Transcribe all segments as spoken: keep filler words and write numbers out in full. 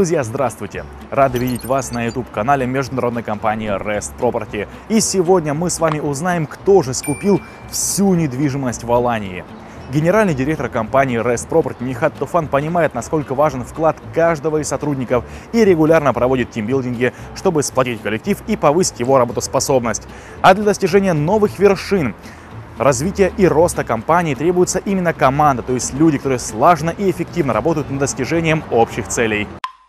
Друзья, здравствуйте! Рады видеть вас на YouTube-канале международной компании Rest Property. И сегодня мы с вами узнаем, кто же скупил всю недвижимость в Алании. Генеральный директор компании Rest Property Нихат Туфан понимает, насколько важен вклад каждого из сотрудников и регулярно проводит тимбилдинги, чтобы сплотить коллектив и повысить его работоспособность. А для достижения новых вершин, развития и роста компании требуется именно команда, то есть люди, которые слаженно и эффективно работают над достижением общих целей.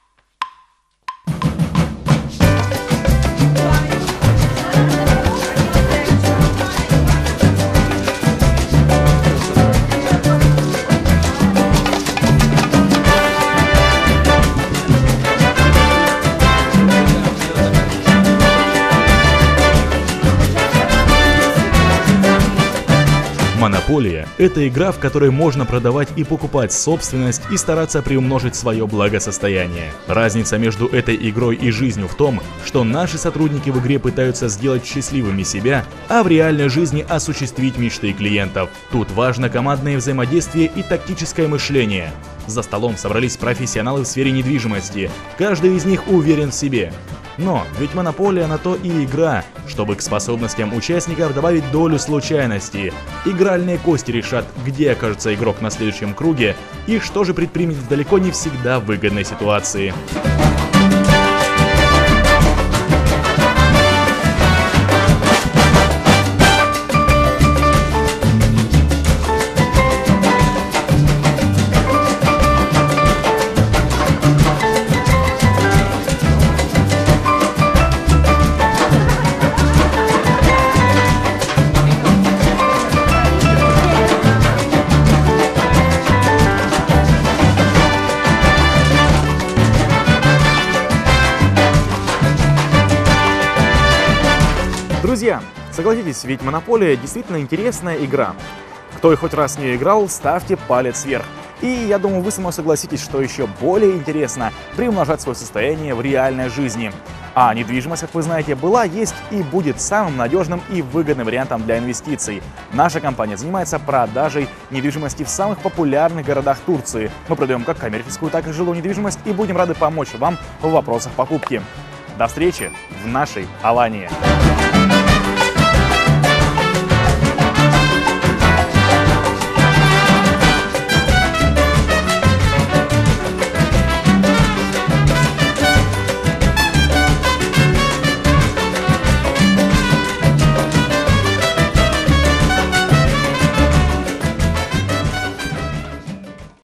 Монополия – это игра, в которой можно продавать и покупать собственность и стараться приумножить свое благосостояние. Разница между этой игрой и жизнью в том, что наши сотрудники в игре пытаются сделать счастливыми себя, а в реальной жизни осуществить мечты клиентов. Тут важно командное взаимодействие и тактическое мышление. За столом собрались профессионалы в сфере недвижимости, каждый из них уверен в себе. Но ведь монополия на то и игра, чтобы к способностям участников добавить долю случайности. Игральные кости решат, где окажется игрок на следующем круге и что же предпримет в далеко не всегда выгодной ситуации. Друзья, согласитесь, ведь монополия действительно интересная игра. Кто и хоть раз не играл, ставьте палец вверх. И я думаю, вы со мной согласитесь, что еще более интересно приумножать свое состояние в реальной жизни. А недвижимость, как вы знаете, была, есть и будет самым надежным и выгодным вариантом для инвестиций. Наша компания занимается продажей недвижимости в самых популярных городах Турции. Мы продаем как коммерческую, так и жилую недвижимость и будем рады помочь вам в вопросах покупки. До встречи в нашей Алании!